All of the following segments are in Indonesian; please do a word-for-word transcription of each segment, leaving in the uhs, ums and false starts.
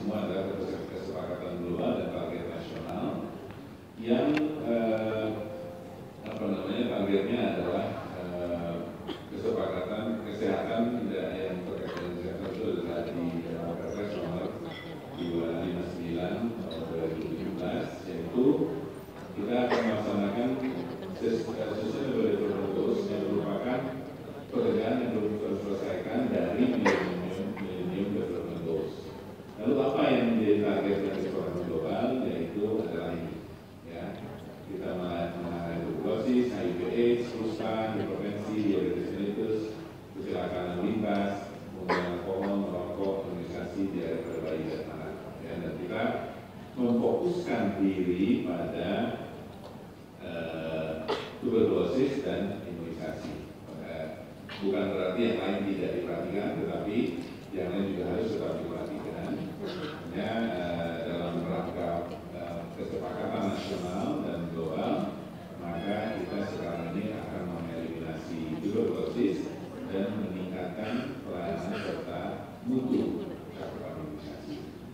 semua adalah kesepakatan global dan target nasional yang eh, apa namanya targetnya adalah eh, kesepakatan kesehatan yang terkait dengan kesehatan itu adalah di Perpres nomor dua ratus lima puluh sembilan tahun dua ribu tujuh belas, yaitu kita akan melaksanakan Sustainable Development Goals yang merupakan pekerjaan yang belum terselesaikan dari Millennium Development Goals. Lalu apa yang menjadi target dari kesepakatan global, yaitu adalah ini, ya, kita menangani tuberkulosis, H I V AIDS, kusta, hipertensi, diabetes mellitus, kecelakaan lalu lintas, penggunaan alkohol, merokok, imunisasi di area pada bayi dan anak. Ya, dan kita memfokuskan diri pada uh, tuberkulosis dan imunisasi. Uh, bukan berarti yang lain tidak diperhatikan, tetapi yang lain juga harus tetap diperhatikan. Ya, uh, dalam rangka uh, kesepakatan nasional dan global, maka kita sekarang ini akan mengeliminasi tuberkulosis dan meningkatkan pelayanan serta mutu cakupan imunisasi.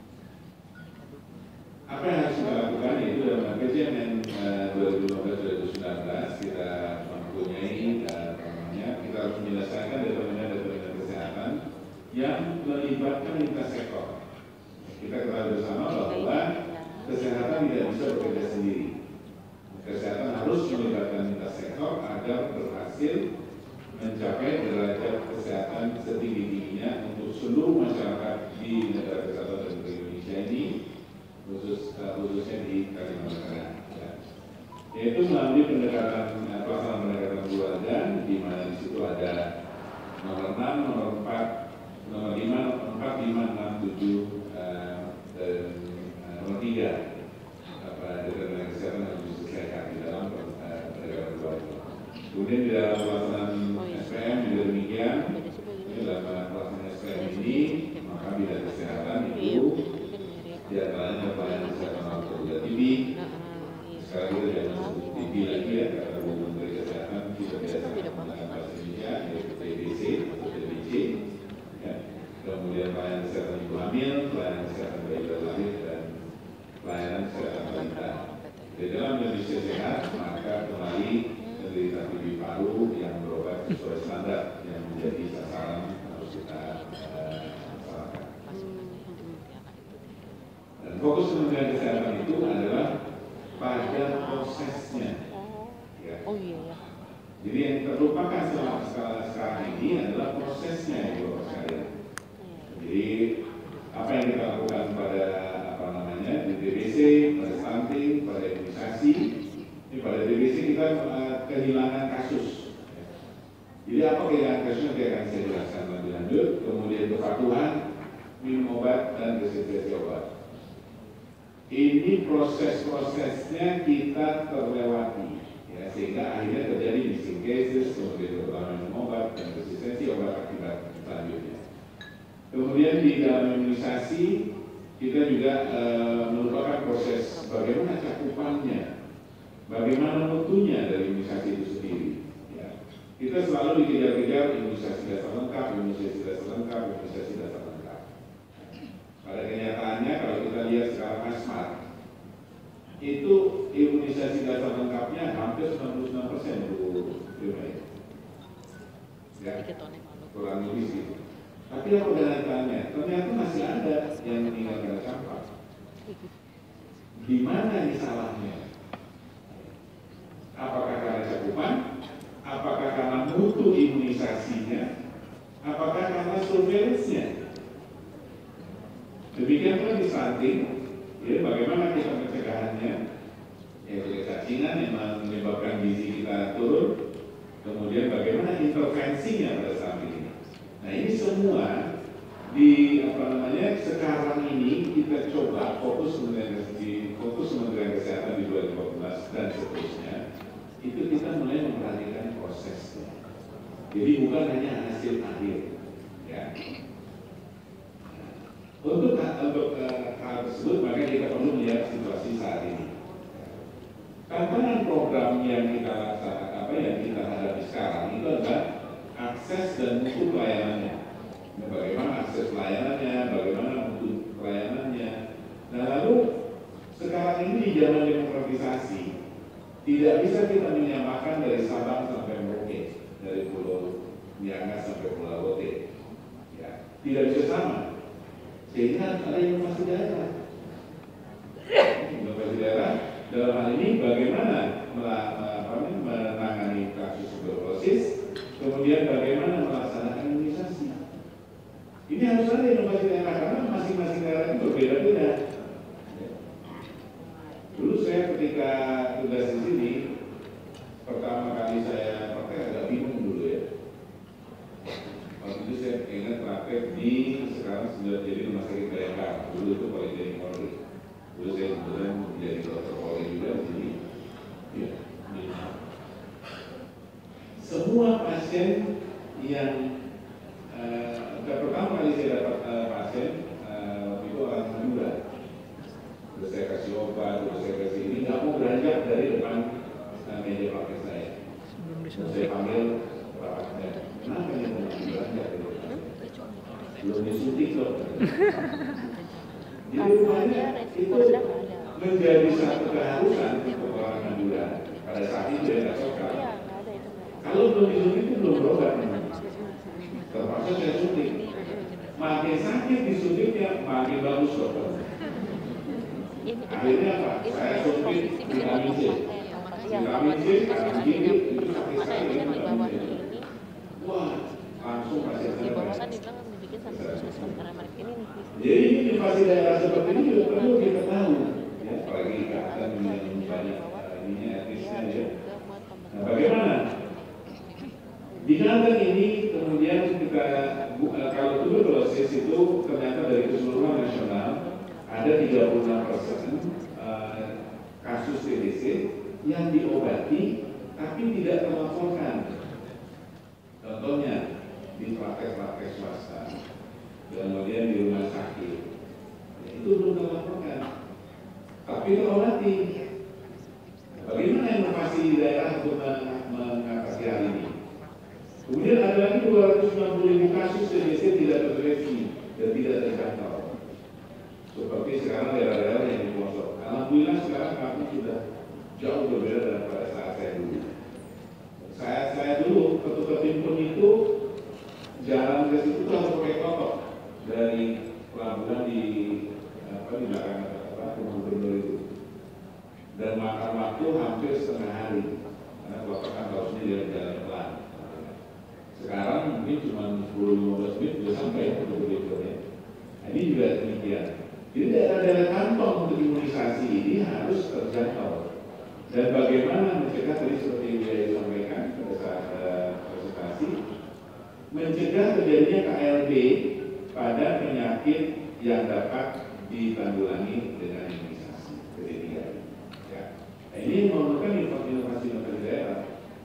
Apa yang harus kita lakukan yaitu dalam K J M N dua ribu lima belas dua ribu sembilan belas kita mempunyai uh, namanya kita harus menyelesaikan determinan-determinan kesehatan yang melibatkan lintas sektor. Kita ketahui bersama bahwa kesehatan tidak bisa bekerja sendiri. Kesehatan harus melibatkan lintas sektor agar berhasil mencapai derajat kesehatan setinggi-tingginya untuk seluruh masyarakat di negara kesatuan Republik Indonesia ini, khusus uh, khususnya di Kalimantan Tengah. Ya. Yaitu melalui pendekatan uh, pelaksanaan pendekatan keluarga, di mana di situ ada nomor enam, nomor empat, nomor lima, nomor empat, lima, enam, tujuh, uh, dan uh, nomor tiga. Apa determinan kesehatan yang harus diselesaikan di dalam uh, pendekatan keluarga. Kemudian di dalam pelaksanaan S P M juga demikian. Ini dalam pelaksanaan S P M ini, maka bidang kesehatan itu di antaranya pelayanan kesehatan untuk T B. Sekarang kita jangan sebut T B lagi ya, karena Bu Menteri Kesehatan kita biasa menggunakan bahasa Indonesia, yaitu T B C atau T B C. Ya. Kemudian pelayanan kesehatan ibu hamil, pelayanan kesehatan bayi baru lahir, dan pelayanan kesehatan balita. Di dalam Indonesia sehat, maka kembali menderita T B paru yang berobat sesuai standar yang menjadi sasaran harus kita laksanakan. Dan fokus Kementerian Kesehatan itu adalah pada prosesnya. Ya. Jadi yang terlupakan selama sekarang ini adalah prosesnya, ya Bapak sekalian. Jadi apa yang kita lakukan pada apa namanya di D B C, pada stunting, pada imunisasi. Ini pada D B C kita uh, kehilangan kasus. Jadi apa kehilangan kasusnya nanti akan saya jelaskan lebih lanjut. Kemudian kepatuhan minum obat dan resistensi obat. Ini proses-prosesnya kita terlewati, ya, sehingga akhirnya terjadi missing cases, kemudian terutama minum obat dan resistensi obat akibat selanjutnya. Kemudian di dalam imunisasi kita juga uh, merupakan proses bagaimana cakupannya. Bagaimana mutunya dari imunisasi itu sendiri? Ya. Kita selalu dikejar-kejar imunisasi dasar lengkap, imunisasi dasar lengkap, imunisasi dasar lengkap. Pada kenyataannya kalau kita lihat sekarang asmat, itu imunisasi dasar lengkapnya hampir sembilan puluh sembilan persen ya, kurang lebih gitu. Tapi apa kenyataannya? Ternyata masih ada yang meninggal karena campak. Di mana ini salahnya? Apakah karena cakupan? Apakah karena mutu imunisasinya? Apakah karena surveillance-nya? Demikian pula di stunting, ya, bagaimana kita pencegahannya? Yaitu kecacingan yang menyebabkan gizi kita turun. Kemudian bagaimana intervensinya pada saat ini? Nah ini semua di apa namanya sekarang ini kita coba fokus Kementerian di fokus Kementerian Kesehatan di dua ribu empat belas dan seterusnya. Itu kita mulai memperhatikan prosesnya. Jadi bukan hanya hasil akhir. Ya. Untuk untuk uh, hal tersebut maka kita perlu melihat situasi saat ini. Tantangan program yang kita laksanakan apa yang kita hadapi sekarang itu adalah akses dan mutu pelayanannya. Bagaimana akses pelayanannya, bagaimana mutu pelayanannya, Tidak bisa kita menyamakan dari Sabang sampai Merauke, dari Pulau Miangas sampai Pulau Rote. Ya, tidak bisa sama. Sehingga ada inovasi daerah. Inovasi daerah dalam hal ini bagaimana menangani kasus tuberkulosis, kemudian bagaimana melaksanakan imunisasi. Ini harus ada inovasi daerah karena masing-masing daerah itu berbeda-beda. Dulu saya ketika tugas di sini, pertama kali saya pakai agak bingung dulu ya. Waktu itu saya ingat praktek di sekarang sudah jadi rumah sakit Bayangkara. Dulu itu Poliklinik Polri. Dulu saya kebetulan menjadi dokter Polri juga di sini. Ya, semua pasien yang uh, pertama kali saya dapat uh, pasien uh, itu orang Madura. Terus saya kasih obat, terus saya kasih ini, nggak mau beranjak dari depan uh, meja praktek saya. Terus saya panggil perawatnya, kenapa ini mau beranjak dari depan? Belum disuntik loh. Jadi rupanya itu menjadi satu keharusan untuk orang Madura. Pada saat itu dia nggak suka. Kalau belum disuntik itu belum berobat. Terpaksa saya suntik. Makin sakit disuntiknya, makin bagus dokter. Akhirnya apa? Saya suntik vitamin C. Vitamin C, kanan kiri, itu sakit sekali. Wah, langsung pasien saya. Jadi inovasi daerah seperti ini juga perlu kita tahu. Ya, apalagi keadaan yang banyak ininya etnisnya ya. Nah, bagaimana? Di Kalteng ini kemudian kita kalau tuberkulosis itu ternyata dari keseluruhan nasional ada tiga puluh enam persen kasus T B C yang diobati tapi tidak terlaporkan. Contohnya di praktek-praktek swasta, kemudian di rumah sakit, itu belum terlaporkan, tapi terobati. Bagaimana inovasi di daerah untuk mengatasi hal ini? Kemudian ada lagi dua ratus enam puluh ribu kasus T B C tidak terdeteksi dan tidak terjangkau. Seperti sekarang daerah-daerah yang di pelosok. Alhamdulillah sekarang kami sudah jauh berbeda daripada saat saya dulu. Saya saya dulu ketua timpun itu jalan ke situ harus pakai kotok dari pelabuhan di apa di belakang apa rumah gubernur itu. Dan makan waktu hampir setengah hari karena kotok kan harusnya dia jalan pelan. Sekarang mungkin cuma sepuluh sampai lima belas menit sudah sampai untuk berikutnya. Nah, ini juga demikian. Jadi daerah-daerah kantong untuk imunisasi ini harus terjangkau. Dan bagaimana mencegah tadi seperti yang saya sampaikan pada saat uh, presentasi, mencegah terjadinya K L B pada penyakit yang dapat ditanggulangi dengan imunisasi. Ketiga, ya. Nah, ini memerlukan inovasi-inovasi daerah.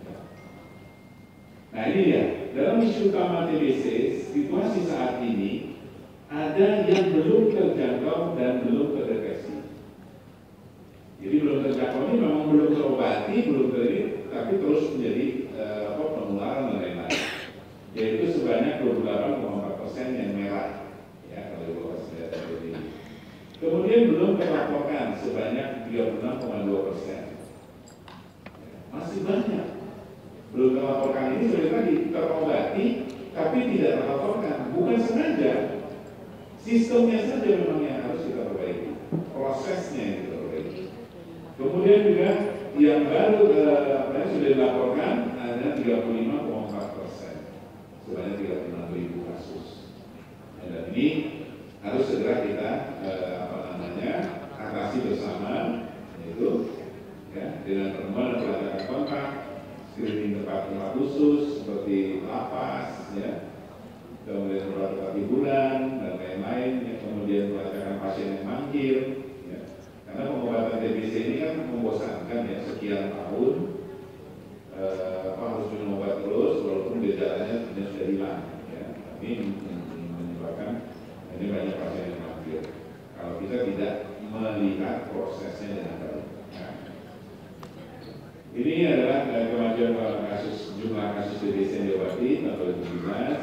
Nah ini ya, dalam isu utama T B C, situasi saat ini ada yang belum terjangkau dan belum terdeteksi. Jadi belum terjangkau ini memang belum terobati, belum terjadi, tapi terus menjadi eh, apa, penularan dan lain-lain. Yaitu sebanyak dua puluh delapan koma empat persen yang merah, ya kalau ibu kasih lihat ini. Kemudian belum terlaporkan sebanyak tiga puluh enam koma dua persen. Masih banyak. Belum terlaporkan ini sudah tadi terobati, tapi tidak terlaporkan. Bukan sengaja. Sistemnya saja memang yang harus kita perbaiki, prosesnya yang kita perbaiki. Kemudian juga yang baru eh, sudah dilaporkan ada tiga puluh lima koma empat persen, sebanyak tiga puluh enam ribu kasus. Dan ini harus segera kita eh, apa namanya atasi bersama, yaitu ya, dengan pertemuan dan pelacakan kontak, screening tempat-tempat khusus seperti lapas, ya. Kemudian tempat-tempat hiburan dan lain-lain, ya, kemudian pelacakan pasien yang mangkir, ya. Karena pengobatan T B C ini kan membosankan ya, sekian tahun eh, apa harus minum obat terus walaupun gejalanya sudah hilang, ya. Ini menyebabkan ini banyak pasien yang mangkir. Kalau kita tidak melihat prosesnya dengan baik. Ya. Ini adalah kemajuan kasus jumlah kasus T B C yang diobati tahun dua ribu tujuh belas.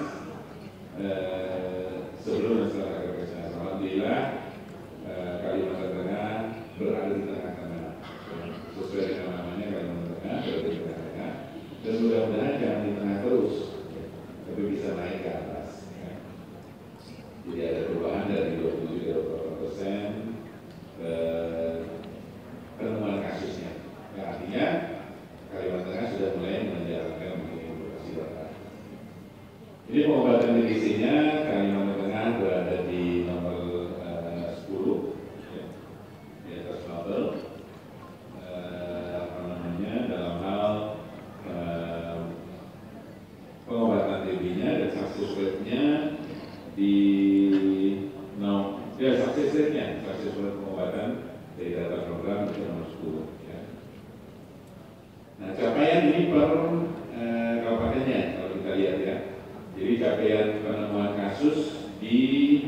Eh, sebelum dan setelah kesehatan. Alhamdulillah eh, Kalimantan Tengah berada di tengah-tengah sesuai dengan namanya Kalimantan Jadi ada perubahan dari dua puluh tujuh ke dua puluh delapan persen eh, penemuan kasusnya. Yang artinya Kalimantan Tengah sudah mulai menjalankan edukasi data. Jadi pengobatan D T C-nya Kalimantan Tengah berada di nomor eh, sepuluh ya, di atas Babel. Eh, apa namanya dalam hal eh, pengobatan T B-nya dan success rate-nya di no, ya success rate-nya, success rate pengobatan dari data program itu nomor sepuluh. Ya. Nah, capaian ini per eh, kabupatennya kalau kita lihat ya. Jadi capaian penemuan kasus di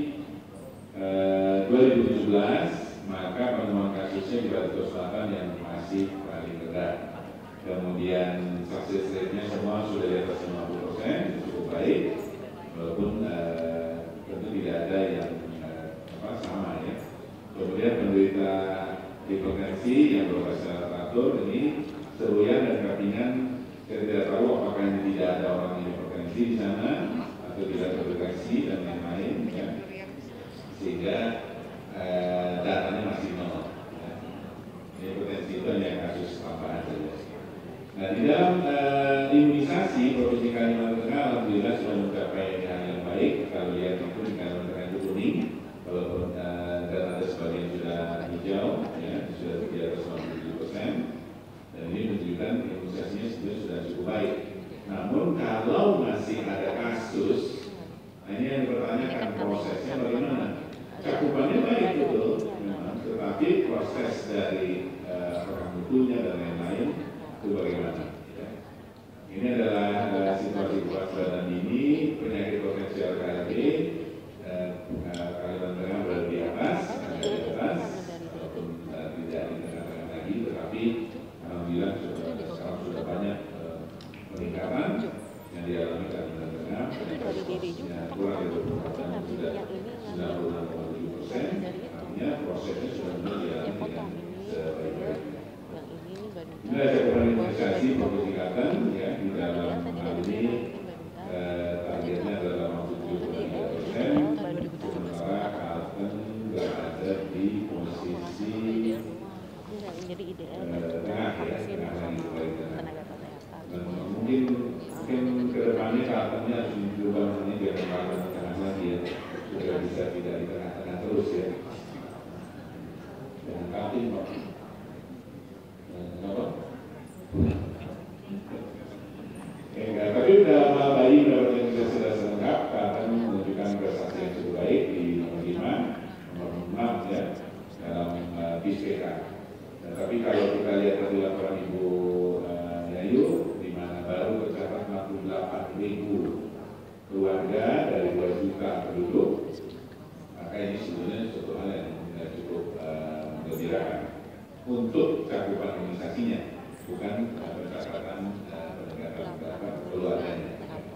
eh, dua ribu tujuh belas, maka penemuan kasusnya di Batu Selatan yang masih paling rendah. Kemudian success rate-nya semua sudah di atas lima puluh persen, cukup baik, walaupun eh, tentu tidak ada yang eh, apa, sama ya. Kemudian penderita hipertensi yang berobat secara teratur ini seruyan dan kapingan, saya tidak tahu apakah ini tidak ada orang yang hipertensi di sana atau tidak terdeteksi dan lain-lain ya. Sehingga eh, datanya masih nol ya. Hipertensi itu hanya kasus tambahan saja. Nah, di dalam uh, imunisasi Provinsi Kalimantan Tengah alhamdulillah sudah mencapai hal yang baik. Kalau lihat itu di Kalimantan Tengah itu kuning, walaupun uh, dan ada sebagian sudah hijau, ya sudah di atas sembilan puluh tujuh persen. Dan ini menunjukkan imunisasinya sebenarnya sudah cukup baik. Namun kalau masih ada kasus, nah ini yang dipertanyakan prosesnya bagaimana? Cakupannya baik betul, memang, tetapi proses dari uh, rekam mutunya dan lain-lain itu bagaimana? Ya. Ini adalah uh, situasi kewaspadaan dini penyakit potensial K L B uh, uh, Kalimantan Tengah berada di atas, ada di atas, walaupun uh, tidak di tengah-tengah lagi, tetapi alhamdulillah sudah, sekarang sudah banyak uh, peningkatan yang dialami Kalimantan Tengah. Kasusnya kurang dari dua puluh persen sudah sembilan puluh enam koma tujuh persen, artinya prosesnya sudah mulai dialami dengan sebaik-baiknya. Ini ada cakupan imunisasi Provinsi Kalteng ya, di dalam hal ini eh, targetnya adalah lima puluh tujuh koma tiga persen, sementara Kalteng berada di posisi eh, tengah ya, tengah lagi paling tengah. Dan mungkin mungkin kedepannya Kaltengnya harus diubah namanya biar Kalteng tengah lagi ya, supaya bisa tidak di tengah-tengah terus ya. Jangan Kalteng Pak. Kenapa? Ya, tapi dalam hal bayi mendapatkan imunisasi dasar lengkap, Kalteng menunjukkan prestasi yang cukup baik di nomor lima, nomor enam ya, dalam uh, B I S P K. Nah, tapi kalau kita lihat tadi laporan Ibu uh, Yayu, di mana baru tercatat enam puluh delapan ribu keluarga dari dua juta penduduk, maka ini sebenarnya suatu hal yang tidak cukup uh, menggembirakan untuk cakupan imunisasinya, bukan pencatatan uh, penegakan keluarganya.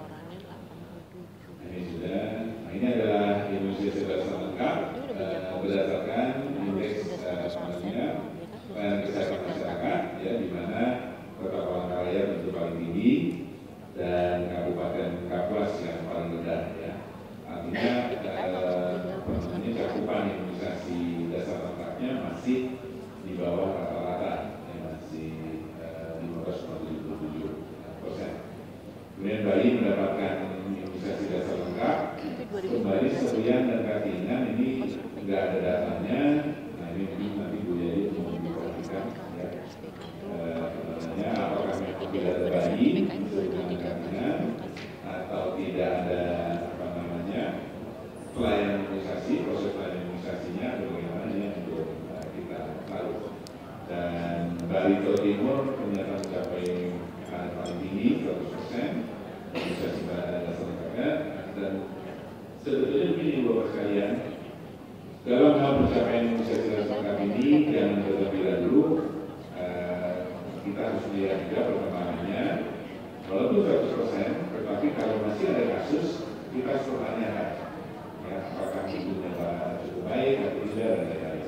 Ini sudah, nah ini adalah imunisasi dasar lengkap uh, berdasarkan indeks uh, sebenarnya pelayanan kesehatan masyarakat, ya, di mana Kota Palangkaraya tentu paling tinggi dan Kabupaten Kapuas yang paling rendah, ya. Artinya uh, cakupan imunisasi dasar lengkapnya masih di bawah rata-rata yang masih lima belas koma tujuh tujuh persen. Kemudian bayi mendapatkan imunisasi dasar lengkap, kembali seruyan dan katingan ini nggak ada datanya. Nah ini mungkin nanti Bu Yayu mau diperhatikan ya, namanya apakah memang tidak ada bayi seruyan dan katingan atau tidak ada apa namanya pelayanan imunisasi, proses pelayanan imunisasinya atau bagaimana ya untuk kita tahu. Dan Barito Timur ternyata mencapai angka paling tinggi seratus persen imunisasi pada dasar lengkapnya. Dan sebetulnya begini Bapak sekalian, dalam hal pencapaian imunisasi dasar lengkap ini jangan terlebih dahulu eh, kita harus melihat juga perkembangannya. Walaupun seratus persen, tetapi kalau masih ada kasus kita harus pertanyakan ya, apakah itu cukup baik atau tidak dan lain-lain.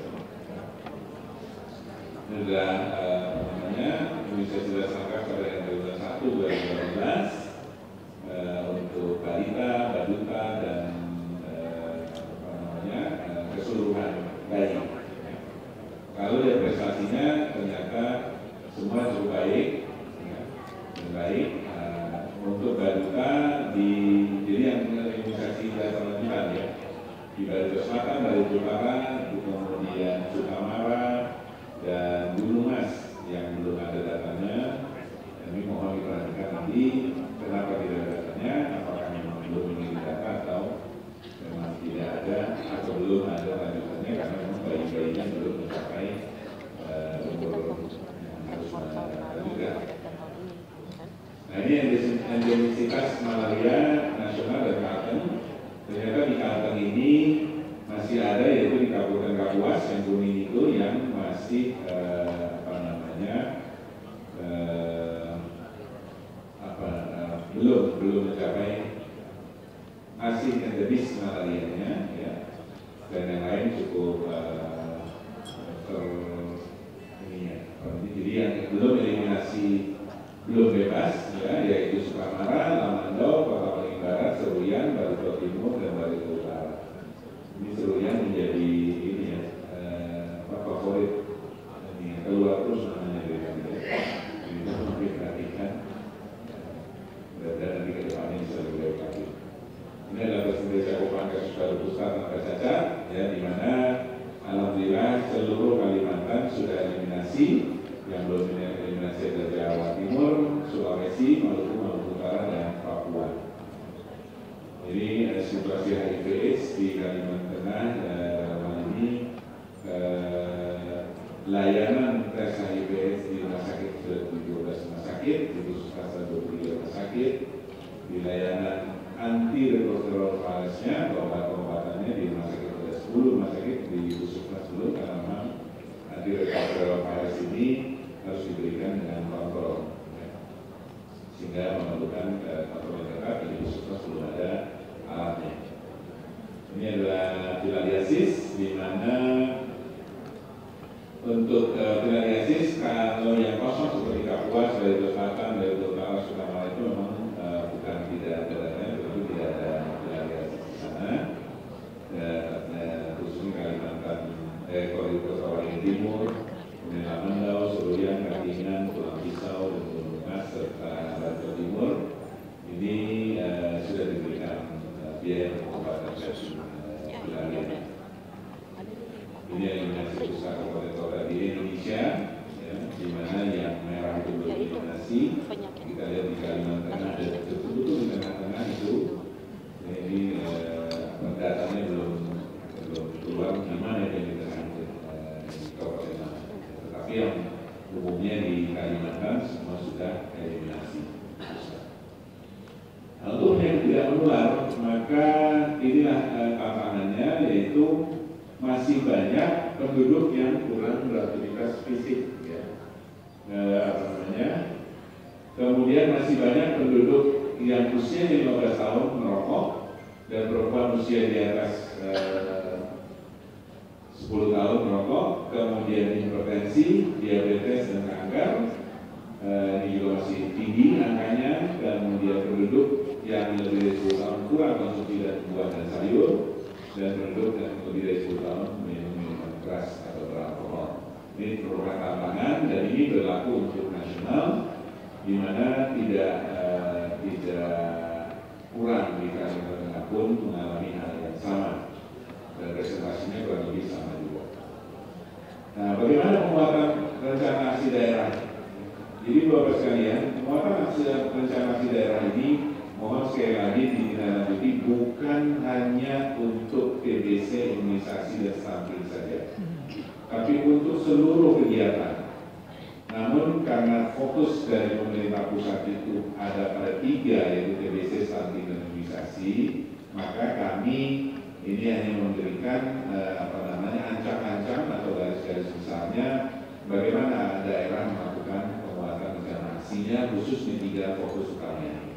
Ini adalah uh, namanya imunisasi dasar lengkap pada yang bulan satu dua ribu delapan belas uh, untuk balita, baduta dan uh, di Barito Selatan, Barito Utara, kemudian Sukamara, dan Gunung Mas yang belum ada datanya. Kami mohon diperhatikan nanti kenapa tidak ada datanya, apakah memang belum mengirim data atau memang tidak ada atau belum ada lanjutannya karena memang bayi-bayinya belum mencapai uh, umur yang harus melanjutkan. Nah ini endemisitas malaria nasional dan Kalteng. Ternyata di Kalteng ini masih ada, yaitu di Kabupaten Kapuas yang kuning itu yang masih uh, apa namanya uh, apa uh, belum belum mencapai masih endemis malarianya, ya, dan yang lain cukup uh, ter ini ya, jadi yang belum eliminasi belum bebas, ya, yaitu Sukamara, Lamandau, Kota Paling Barat, Seruyan, Barito Timur, dan Barito Utara. Ini Seruyan menjadi ini ya, uh, favorit, ini keluar terus namanya dari kami. Ini harus diperhatikan, dan nanti ke depannya bisa lebih baik lagi. Ini adalah presentasi cakupan kasus baru pusat tanpa cacat, ya, di mana alhamdulillah seluruh Kalimantan sudah eliminasi, yang belum eliminasi ada Jawa Timur, Sulawesi, Maluku, Maluku Utara, dan Papua. Jadi eh, situasi H I V AIDS di Kalimantan Tengah eh, ini eh, layanan tes H I V AIDS di rumah sakit sudah dua belas rumah sakit, di puskesmas dua puluh tiga rumah sakit, di layanan anti retroviral virusnya, obat-obatannya di rumah sakit ada sepuluh rumah sakit, di puskesmas belum, karena memang anti retroviral virus ini harus diberikan dengan kontrol, ya, sehingga memerlukan uh, kontrol yang ketat. Di puskesmas belum ada alatnya. Ini adalah filariasis, di mana untuk uh, filariasis kalau yang kosong seperti Kapuas, Barito Selatan, Barito Utara, Sukamara itu memang uh, bukan tidak ada datanya, tetapi tidak ada filariasis di sana. Dan uh, khususnya Kalimantan, eh, Koridor Paling Timur, kemudian Lamandau, Seruyan, Katingan, Pulang Pisau, dan Gunung Mas, serta Barito Timur ini uh, sudah diberikan uh, biaya pengobatan uh, filariasis. Ini eliminasi pusat kota-kota di Indonesia, ya, di mana yang merah itu bereliminasi. Kita lihat di Kalimantan Tengah ada betul-betul di tengah-tengah itu. Nah, ini eh, datanya belum belum keluar di mana yang di tengah itu, eh, di kabupaten mana. Tetapi yang umumnya di Kalimantan semua sudah eliminasi. Nah, untuk yang tidak menular, maka inilah eh, tantangannya, yaitu masih banyak penduduk yang kurang beraktivitas fisik, ya. Eh, apa namanya? Kemudian masih banyak penduduk yang usia lima belas tahun merokok, dan perempuan usia di atas eh, sepuluh tahun merokok, kemudian hipertensi, diabetes, dan kanker. Eh, ini juga masih tinggi angkanya. Kemudian penduduk yang lebih dari sepuluh tahun kurang konsumsi dan buah dan sayur, dan penduduk yang lebih dari sepuluh tahun minum minuman keras atau beralkohol. Ini merupakan tantangan, dan ini berlaku untuk nasional, di mana tidak uh, tidak kurang di Kalimantan Tengah pun mengalami hal yang sama, dan presentasinya kurang lebih sama juga. Nah, bagaimana penguatan rencana aksi daerah? Jadi Bapak sekalian, penguatan aksi rencana aksi daerah ini mohon sekali lagi ditindaklanjuti bukan hanya untuk T B C, imunisasi, dan stunting saja, tapi untuk seluruh kegiatan. Namun karena fokus dari pemerintah pusat itu ada pada tiga, yaitu T B C, stunting, dan imunisasi, maka kami ini hanya memberikan eh, apa namanya ancang-ancang atau garis-garis besarnya bagaimana daerah melakukan penguatan rencana aksinya khusus di tiga fokus utamanya.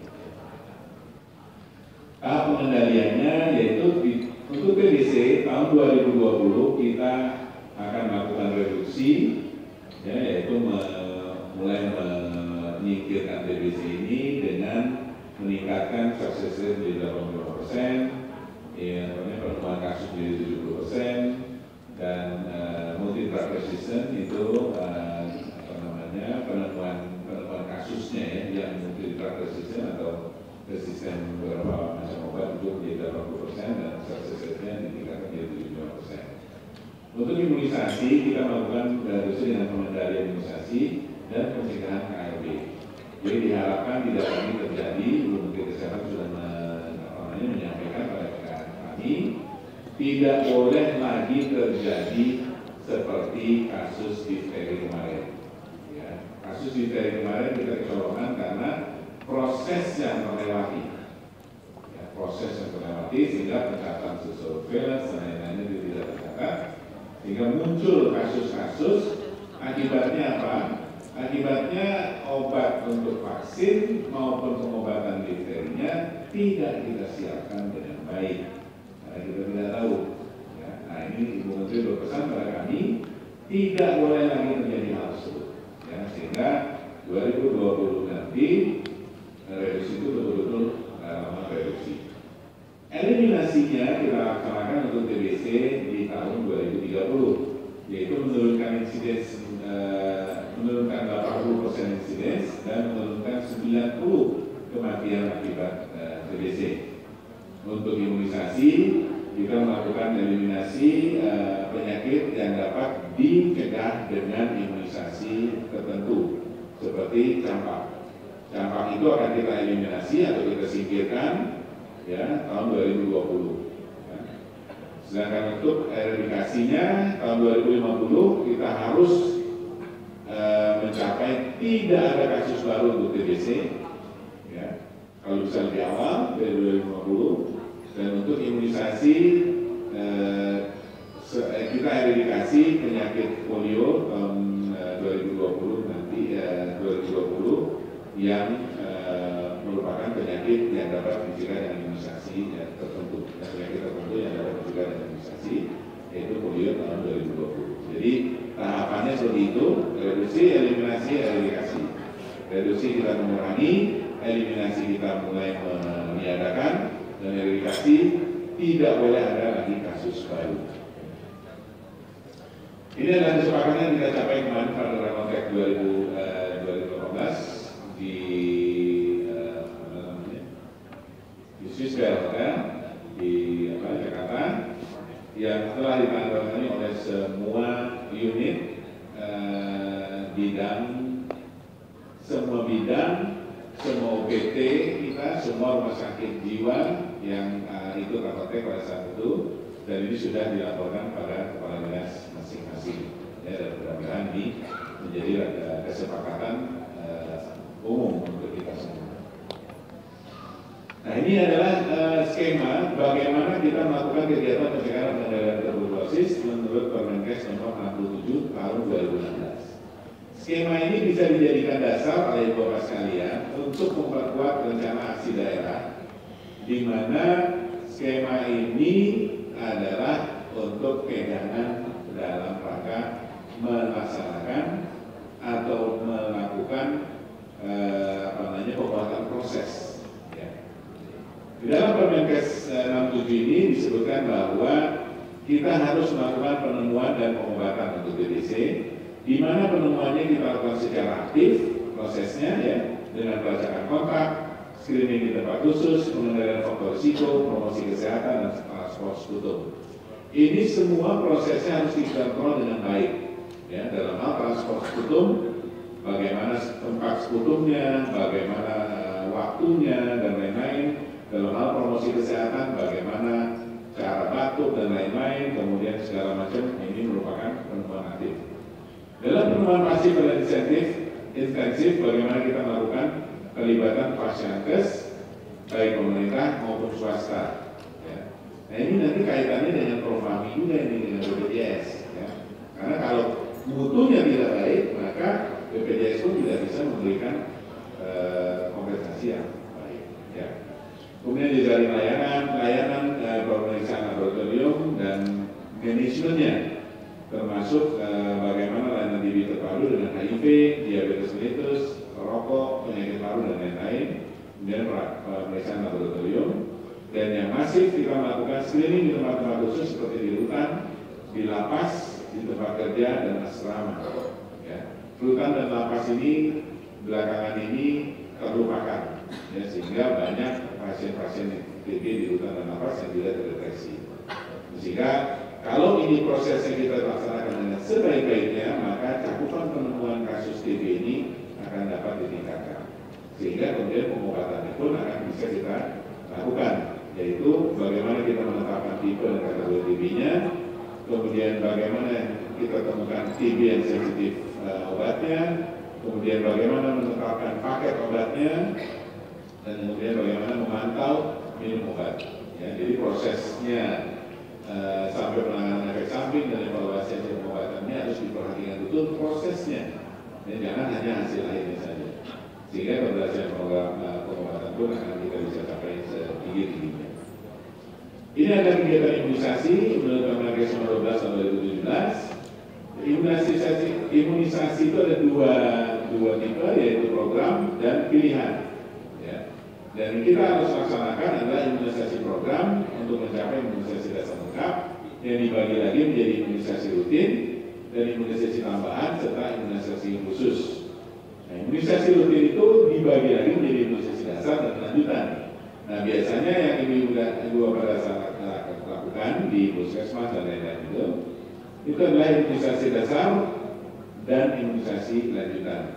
Tahap pengendaliannya yaitu di, untuk T B C tahun dua ribu dua puluh kita akan melakukan reduksi, ya, yaitu me, mulai menyingkirkan T B C ini dengan meningkatkan success rate di delapan puluh persen, ya, penemuan kasus di tujuh puluh persen, dan uh, multi drug resistant itu uh, apa namanya penemuan penemuan kasusnya, ya, yang multi drug resistant atau resisten beberapa macam obat itu di delapan puluh persen, dan success rate-nya di tiga Untuk imunisasi kita melakukan reduksi dengan pengendalian imunisasi dan pencegahan K L B. Jadi diharapkan tidak lagi terjadi, Ibu Menteri Kesehatan sudah menyampaikan pada kami, tidak boleh lagi terjadi seperti kasus difteri kemarin. Ya, kasus difteri kemarin kita kecolongan karena proses yang terlewati, ya, proses yang terlewati sehingga pencatatan surveillance dan lain-lainnya tidak tercatat, sehingga muncul kasus-kasus. Akibatnya apa? Akibatnya obat untuk vaksin maupun pengobatan difterinya tidak kita siapkan dengan baik, karena kita tidak tahu. Ya, nah ini Ibu Menteri berpesan pada kami tidak boleh lagi terjadi hal tersebut. Ya, sehingga dua ribu dua puluh nanti reduksi itu betul-betul uh, reduksi. Eliminasinya kita laksanakan untuk T B C di tahun dua ribu tiga puluh, yaitu menurunkan insiden uh, menurunkan delapan puluh persen insiden dan menurunkan sembilan puluh kematian akibat uh, T B C. Untuk imunisasi kita melakukan eliminasi uh, penyakit yang dapat dicegah dengan imunisasi tertentu seperti campak. Campak itu akan kita eliminasi atau kita singkirkan ya tahun dua ribu dua puluh. Ya. Sedangkan untuk eradikasinya tahun dua ribu lima puluh kita harus e, mencapai tidak ada kasus baru untuk T B C. Ya. Kalau bisa lebih awal dari dua ribu lima puluh. Dan untuk imunisasi e, kita eradikasi penyakit polio tahun e, dua ribu dua puluh nanti e, dua ribu dua puluh yang uh, merupakan penyakit yang dapat dicegah dengan imunisasi ya, tertentu, dan penyakit tertentu yang dapat dicegah dengan imunisasi, yaitu polio tahun dua ribu dua puluh. Jadi tahapannya seperti itu: reduksi, eliminasi, eradikasi. Reduksi kita mengurangi, eliminasi kita mulai meniadakan, dan eradikasi tidak boleh ada lagi kasus baru. Ini adalah kesepakatan yang kita capai kemarin pada Rakotek dua ribu delapan belas. Di uh, apa namanya di Swisswell Hotel di apa, Jakarta, yang telah ditandatangani oleh semua unit uh, bidang, semua bidang, semua O P T kita, semua rumah sakit jiwa yang uh, ikut rakotek pada saat itu, dan ini sudah dilaporkan pada kepala dinas masing-masing. Ya, dan mudah-mudahan ini menjadi uh, kesepakatan umum untuk kita semua. Nah, ini adalah uh, skema bagaimana kita melakukan kegiatan pencegahan pengendalian tuberkulosis menurut Permenkes nomor enam puluh tujuh tahun dua ribu enam belas. Skema ini bisa dijadikan dasar oleh Bapak sekalian untuk memperkuat rencana aksi daerah, di mana skema ini adalah untuk pegangan dalam rangka melaksanakan atau melakukan Eh, apa namanya pembuatan proses. Ya. Di dalam Permenkes enam puluh tujuh ini disebutkan bahwa kita harus melakukan penemuan dan pengobatan untuk T B C, di mana penemuannya kita lakukan secara aktif prosesnya ya, dengan pelacakan kontak, screening di tempat khusus, pengendalian faktor risiko, promosi kesehatan dan transport sekutum. Ini semua prosesnya harus dikontrol dengan baik. Ya, dalam hal transport sekutum, bagaimana tempat sekutumnya, bagaimana uh, waktunya, dan lain-lain. Dalam hal promosi kesehatan, bagaimana cara batuk, dan lain-lain. Kemudian segala macam ini merupakan penemuan aktif. Dalam penemuan pasif dan insentif, intensif, bagaimana kita melakukan pelibatan pasienkes, baik pemerintah maupun swasta. Ya. Nah ini nanti kaitannya dengan Profami juga ini dengan B P J S. Ya. Karena kalau mutunya tidak baik, maka B P J S pun tidak bisa memberikan uh, kompensasi yang baik. Ya. Kemudian di jaring layanan, layanan uh, pemeriksaan laboratorium dan manajemennya, termasuk uh, bagaimana layanan D B terpadu dengan H I V, diabetes mellitus, rokok, penyakit paru dan lain-lain. Kemudian pemeriksaan laboratorium, dan yang masif kita melakukan screening di tempat-tempat khusus seperti di rutan, di lapas, di tempat kerja dan asrama. Ya. Rutan dan lapas ini belakangan ini terlupakan, ya, sehingga banyak pasien-pasien T B di rutan dan lapas yang tidak terdeteksi. Sehingga kalau ini prosesnya kita laksanakan dengan sebaik-baiknya, maka cakupan penemuan kasus T B ini akan dapat ditingkatkan. Sehingga kemudian pengobatannya pun akan bisa kita lakukan, yaitu bagaimana kita menetapkan tipe dan kategori T B-nya, kemudian bagaimana kita temukan T B yang sensitif uh, obatnya, kemudian bagaimana menetapkan paket obatnya, dan kemudian bagaimana memantau minum obat. Ya, jadi prosesnya Uh, sampai penanganan efek samping dan evaluasi hasil pengobatannya harus diperhatikan betul prosesnya, dan jangan hanya hasil akhirnya saja. Sehingga keberhasilan program uh, pengobatan pun akan kita bisa capai setinggi-tingginya. Ini adalah kegiatan imunisasi menurut Permenkes nomor dua belas tahun dua ribu tujuh belas. Imunisasi, imunisasi itu ada dua, dua tipe, yaitu program dan pilihan. Ya. Dan kita harus laksanakan adalah imunisasi program untuk mencapai imunisasi dasar lengkap yang dibagi lagi menjadi imunisasi rutin dan imunisasi tambahan serta imunisasi khusus. Nah, imunisasi rutin itu dibagi lagi menjadi imunisasi dasar dan lanjutan. Nah, biasanya yang ibu ibu pada saat lakukan di puskesmas dan lain-lain itu, itu adalah imunisasi dasar dan imunisasi lanjutan.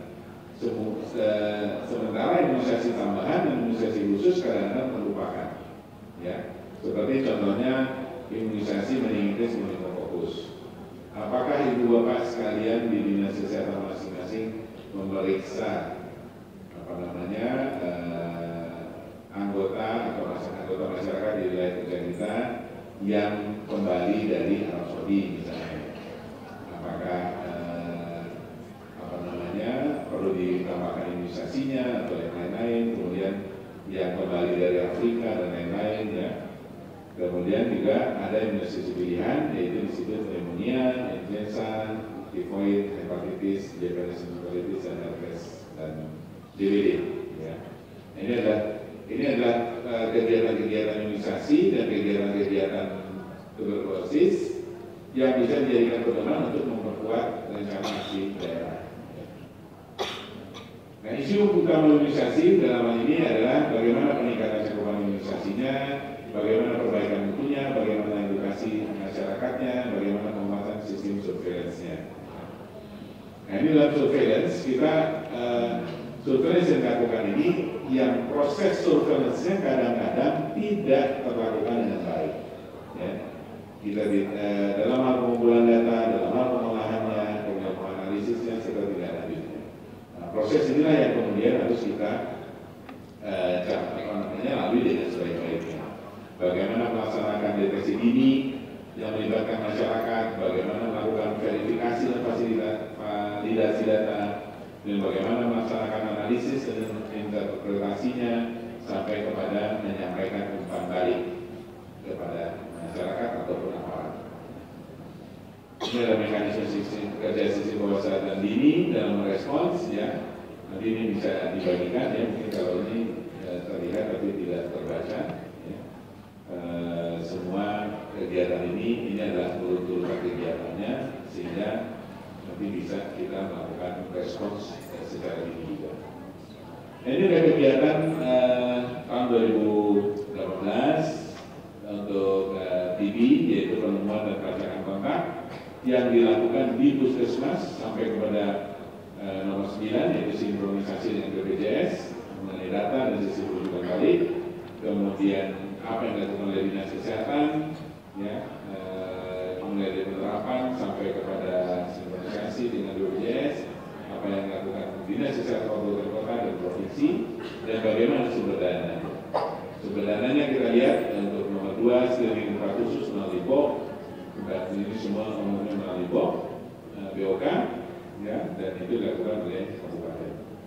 Sementara imunisasi tambahan dan imunisasi khusus kadang-kadang terlupakan. Ya, seperti contohnya imunisasi meningitis meningokokus. Apakah ibu bapak sekalian di dinas kesehatan masing-masing memeriksa apa namanya eh, anggota atau anggota masyarakat di wilayah kerja kita yang kembali dari Arab Saudi misalnya? Apakah eh, apa namanya perlu ditambahkan imunisasinya atau yang lain-lain? Kemudian yang kembali dari Afrika dan lain-lain ya. Kemudian juga ada imunisasi pilihan, yaitu disebut pneumonia, influenza, tifoid, hepatitis, diabetes mellitus, dan herpes dan D B D. Ya. Ini adalah ini adalah kegiatan-kegiatan imunisasi dan kegiatan-kegiatan tuberkulosis yang bisa dijadikan pedoman untuk memperkuat rencana aksi daerah. Nah, isu utama imunisasi dalam hal ini adalah bagaimana peningkatan cakupan imunisasinya, bagaimana perbaikan mutunya, bagaimana edukasi masyarakatnya, bagaimana penguatan sistem surveillance-nya. Nah, ini dalam surveillance, kita uh, surveillance yang dilakukan ini, yang proses surveillance-nya kadang-kadang tidak terlakukan dengan baik. Ya. Kita di, uh, dalam hal pengumpulan data, dalam hal pengolahannya, kemudian penganalisisnya, kita tidak lanjutnya. Nah, proses inilah yang kemudian harus kita uh, apa namanya, lalui dengan sebaik-baiknya. Bagaimana melaksanakan deteksi dini yang melibatkan masyarakat, bagaimana melakukan verifikasi dan validasi data, dan bagaimana melaksanakan analisis dan interpretasinya sampai kepada menyampaikan umpan balik kepada masyarakat ataupun aparat. Ini adalah mekanisme sistem, kerja sistem kewaspadaan dini dalam merespons ya. Nanti ini bisa dibagikan ya, mungkin kalau ini ya, terlihat tapi tidak terbaca. Uh, semua kegiatan ini, ini adalah turut-turut kegiatannya sehingga nanti bisa kita melakukan respons uh, secara dini juga. Nah, ini adalah kegiatan uh, tahun dua ribu delapan belas untuk uh, T B, yaitu penemuan dan pelacakan kontak yang dilakukan di puskesmas sampai kepada uh, nomor sembilan, yaitu sinkronisasi dengan B P J S mengenai data dan sistem rujukan balik, kemudian apa yang dilakukan oleh dinas kesehatan, ya, eh, mulai dari penerapan sampai kepada sinkronisasi dengan B P J S, apa yang dilakukan dinas kesehatan kabupaten kota dan provinsi, dan bagaimana sumber dana. Sumber dananya kita lihat untuk nomor dua screening infra khusus melalui B O K, dan ini semua umumnya melalui B O K, eh, B O K, ya, dan itu dilakukan oleh kabupaten.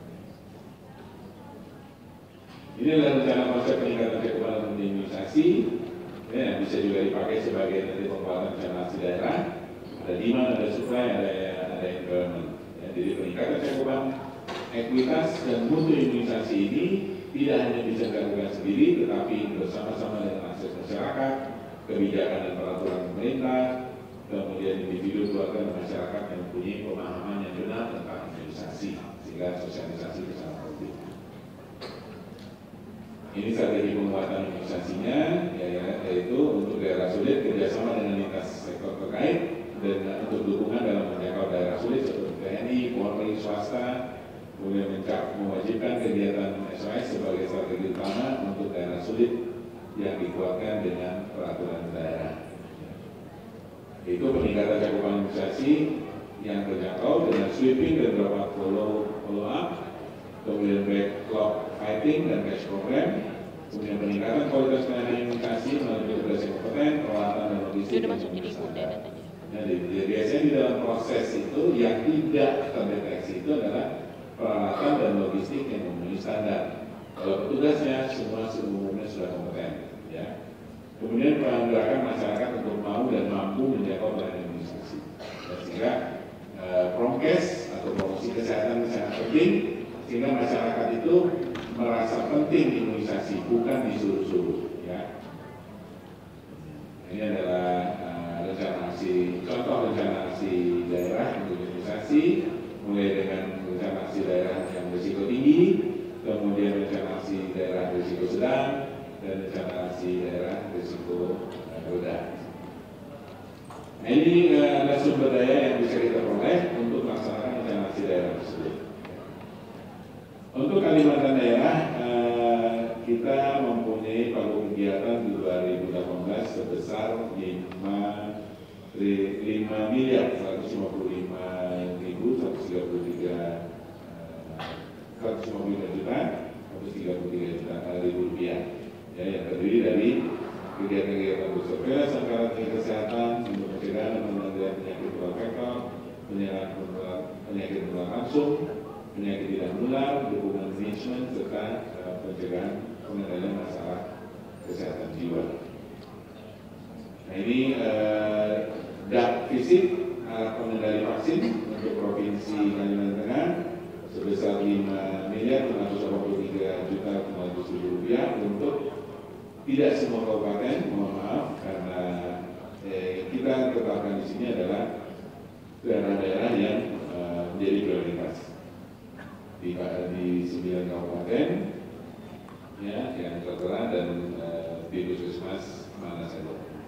Ini adalah rencana konsep peningkatan cakupan imunisasi, ya, bisa juga dipakai sebagai nanti penguatan rencana aksi daerah. Ada demand, ada supply, ada ada environment. Ya, jadi peningkatan cakupan ekuitas dan mutu imunisasi ini tidak hanya bisa dilakukan sendiri, tetapi bersama-sama dengan akses masyarakat, kebijakan dan peraturan pemerintah, kemudian individu, keluarga, dan masyarakat yang mempunyai pemahaman yang benar tentang imunisasi, sehingga sosialisasi bersama penting. Ini strategi penguatan imunisasinya, ya, ya, yaitu untuk daerah sulit kerjasama dengan lintas sektor Itu peningkatan cakupan imunisasi yang terjangkau dengan sweeping dan beberapa follow, follow up, kemudian backlog fighting dan cash program, kemudian peningkatan kualitas pelayanan imunisasi melalui petugas yang kompeten, peralatan dan logistik yang standar. Jadi biasanya di dalam proses itu yang tidak terdeteksi itu adalah peralatan dan logistik yang memenuhi standar. Kalau petugasnya semua seluruhnya sudah kompeten, ya. Kemudian menggerakkan masyarakat untuk mau dan mampu menjangkau pelayanan imunisasi. Dan sehingga eh, prokes atau promosi kesehatan sangat penting, sehingga masyarakat itu merasa penting imunisasi, bukan disuruh-suruh, ya. Ini adalah uh, rencana aksi, contoh rencana aksi daerah untuk imunisasi, mulai dengan rencana aksi daerah yang berisiko tinggi, kemudian rencana aksi daerah berisiko sedang, dan rencana aksi daerah berisiko uh, rendah. Nah, ini uh, adalah sumber daya yang bisa kita peroleh untuk melaksanakan rencana aksi daerah tersebut. Untuk Kalimantan daerah, uh, kita mempunyai pagu kegiatan di dua ribu delapan belas sebesar lima miliar seratus lima puluh lima ribu seratus tiga puluh tiga seratus lima puluh lima juta seratus tiga puluh tiga juta ribu rupiah, ya, yang terdiri dari kegiatan-kegiatan bersurveillance karantina kesehatan untuk pencegahan dan pengendalian penyakit menular vektor, penyakit menular langsung, penyakit tidak menular, dukungan management serta uh, pencegahan pengendalian masalah kesehatan jiwa. Nah, ini uh, dak fisik alat pengendali vaksin untuk provinsi Kalimantan Tengah sebesar lima miliar enam ratus delapan puluh tiga juta lima ratus ribu rupiah untuk tidak semua kabupaten, mohon maaf karena eh, kita tetapkan di sini adalah daerah-daerah yang uh, menjadi prioritas di, di sembilan kabupaten, ya, yang tertera dan uh, di puskesmas mana saja.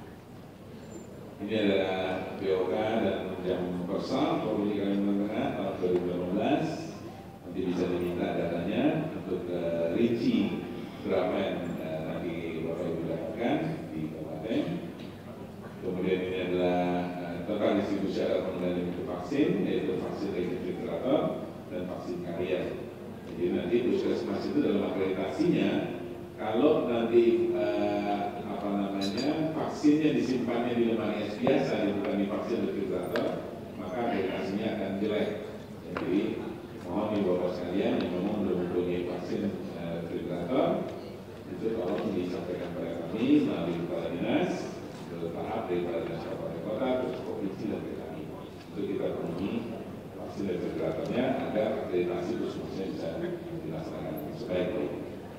Ini adalah B O K dan jam persal Provinsi Kalimantan Tengah tahun dua ribu delapan belas. Nanti bisa diminta datanya untuk uh, rinci berapa yang uh, nanti Bapak Ibu dapatkan di kabupaten. Kemudian ini adalah uh, total distribusi alat pengendali untuk vaksin, yaitu vaksin regenerator dan vaksin karier. Jadi nanti puskesmas itu dalam akreditasinya, kalau nanti eh, apa namanya vaksinnya disimpannya di lemari es biasa, bukan di vaksin regenerator, maka akreditasinya akan jelek. Jadi mohon di bapak sekalian yang memang belum mempunyai vaksin regenerator, itu tolong disampaikan pada kami melalui kepala dinas, bertahap dari kepala dinas kabupaten kota, terus provinsi dan kami, untuk kita penuhi vaksin regeneratornya agar akreditasi puskesmasnya bisa dilaksanakan sebaik-baik.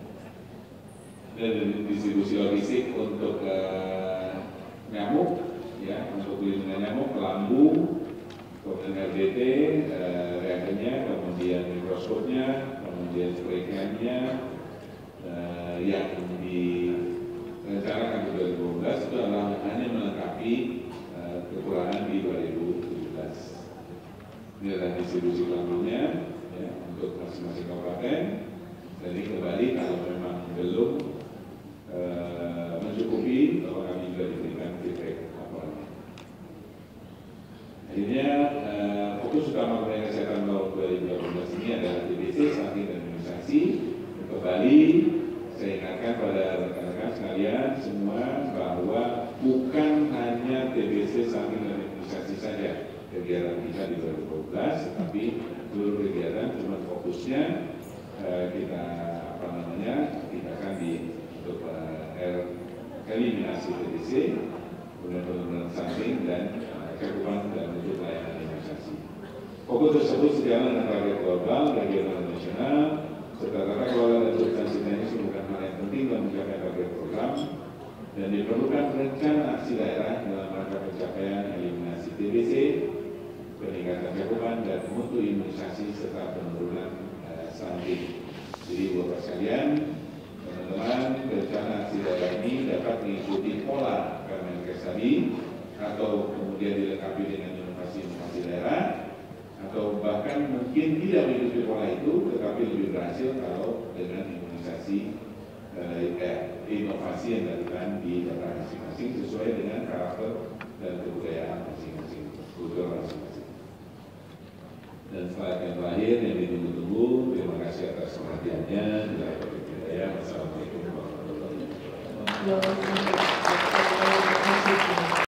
Dan distribusi logistik untuk uh, nyamuk, ya, untuk pelindungan nyamuk, lambung, kemudian R D T, uh, reagennya, kemudian mikroskopnya, kemudian spray can-nya, uh, yang direncanakan di dua ribu dua belas itu adalah hanya melengkapi uh, kekurangan di dua ribu tujuh belas. Ini adalah distribusi lambungnya, ya, untuk masing-masing kabupaten. Jadi kembali kalau memang belum Uh, mencukupi, bahwa kami juga diberikan feedback laporannya. Akhirnya uh, fokus utama pelayanan kesehatan tahun dua ribu delapan belas ini adalah T B C, stunting dan imunisasi. Kembali saya ingatkan pada rekan-rekan sekalian semua bahwa bukan hanya T B C, stunting dan imunisasi saja kegiatan kita di dua ribu dua belas, tetapi seluruh kegiatan cuma fokusnya uh, kita apa namanya kita akan di untuk uh, eliminasi T B C, kemudian penurunan stunting dan uh, cakupan dan untuk layanan imunisasi. Fokus tersebut sejalan dengan target global, regional, dan nasional, serta tata kelola dan substansi teknis merupakan hal yang penting dalam mencapai target program dan diperlukan rencana aksi daerah dalam rangka pencapaian eliminasi T B C, peningkatan cakupan dan mutu imunisasi serta penurunan uh, stunting. Jadi buat sekalian, teman-teman, rencana aksi daerah ini dapat mengikuti pola Permenkes tadi, atau kemudian dilengkapi dengan inovasi-inovasi daerah, atau bahkan mungkin tidak mengikuti pola itu, tetapi lebih berhasil kalau dengan imunisasi eh, inovasi yang dilakukan di daerah masing-masing sesuai dengan karakter